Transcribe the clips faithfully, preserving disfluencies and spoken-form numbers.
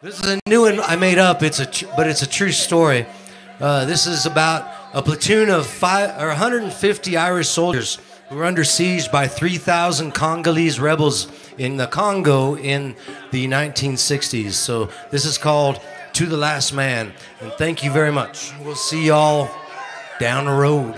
This is a new one I made up. It's a tr- but it's a true story. Uh, this is about a platoon of five or one hundred fifty Irish soldiers who were under siege by three thousand Congolese rebels in the Congo in the nineteen sixties. So this is called "To the Last Man." And thank you very much. We'll see y'all down the road.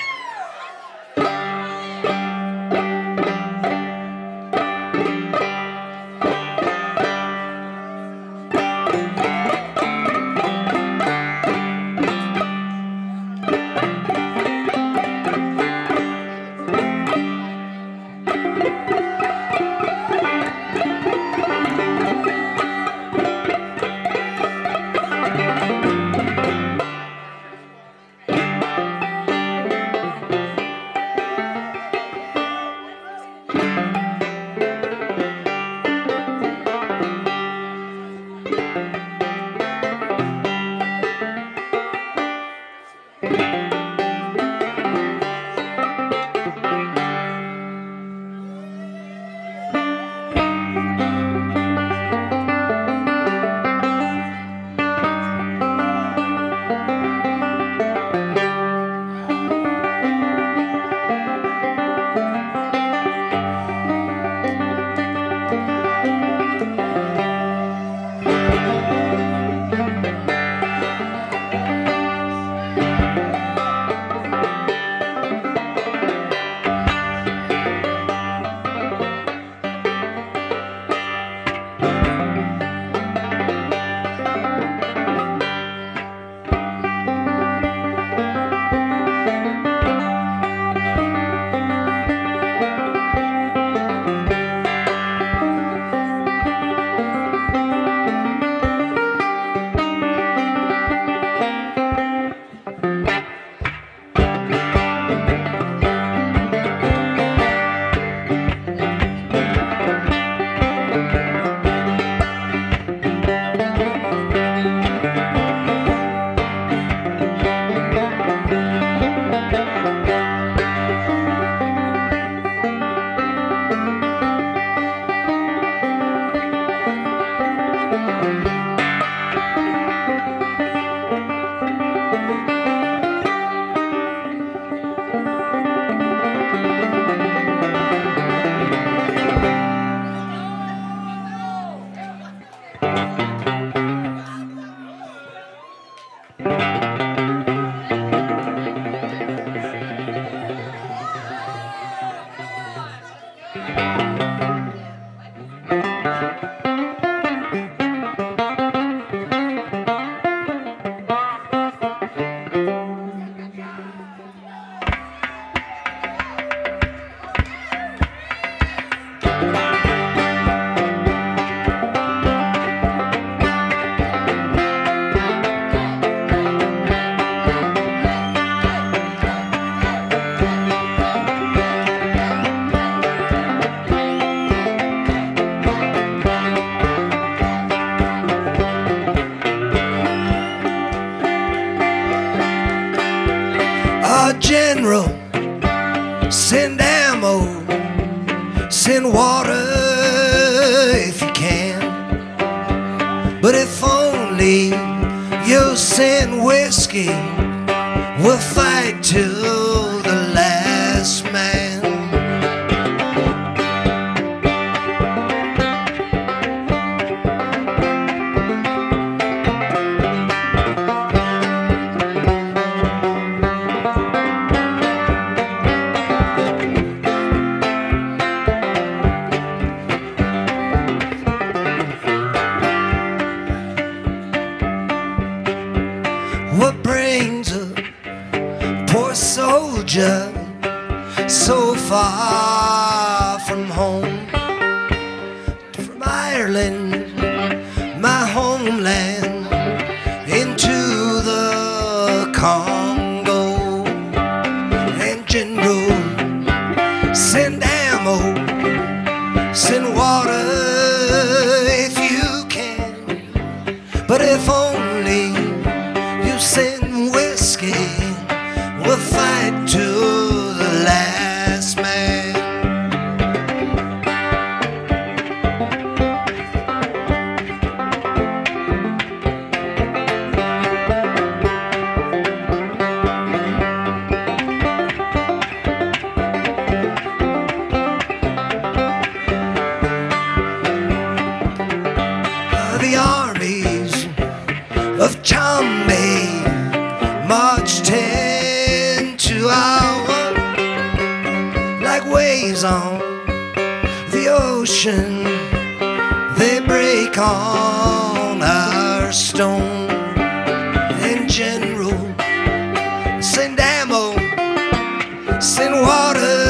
General, send ammo, send water if you can. But if only you send whiskey, we'll fight till the last man. What brings a poor soldier so far from home? From Ireland, my homeland, into the Congo. And General, send ammo, send water if you can. But if only send whiskey, we'll fight to the last man. the armies of Chambay marched into our like waves on the ocean. They break on our stone. And General, send ammo, send water.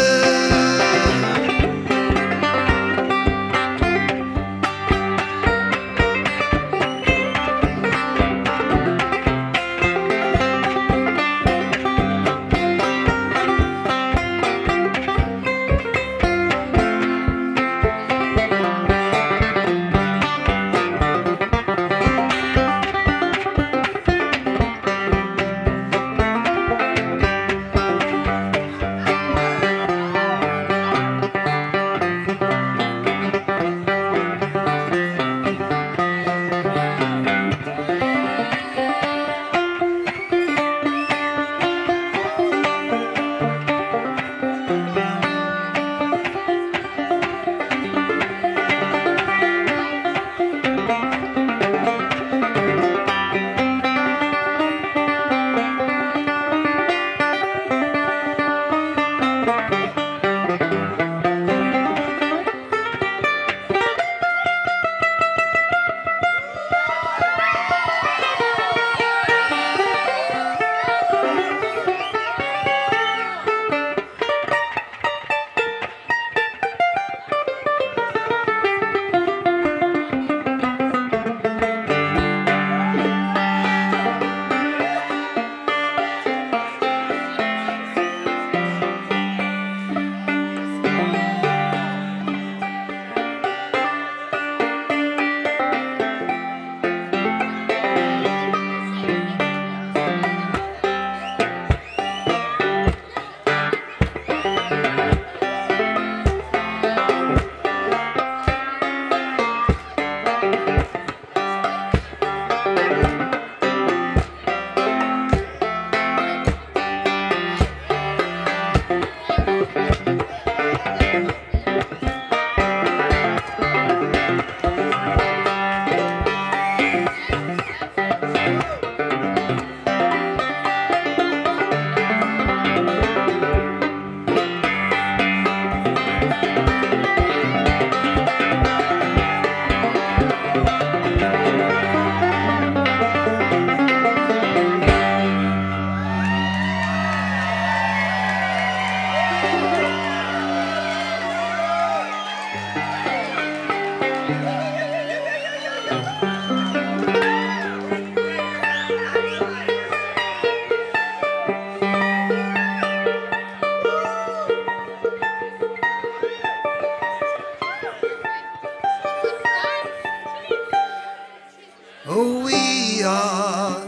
Oh, we are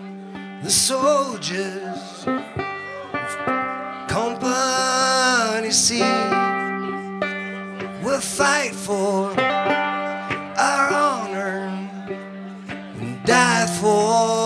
the soldiers of Company C. We'll fight for our honor and die for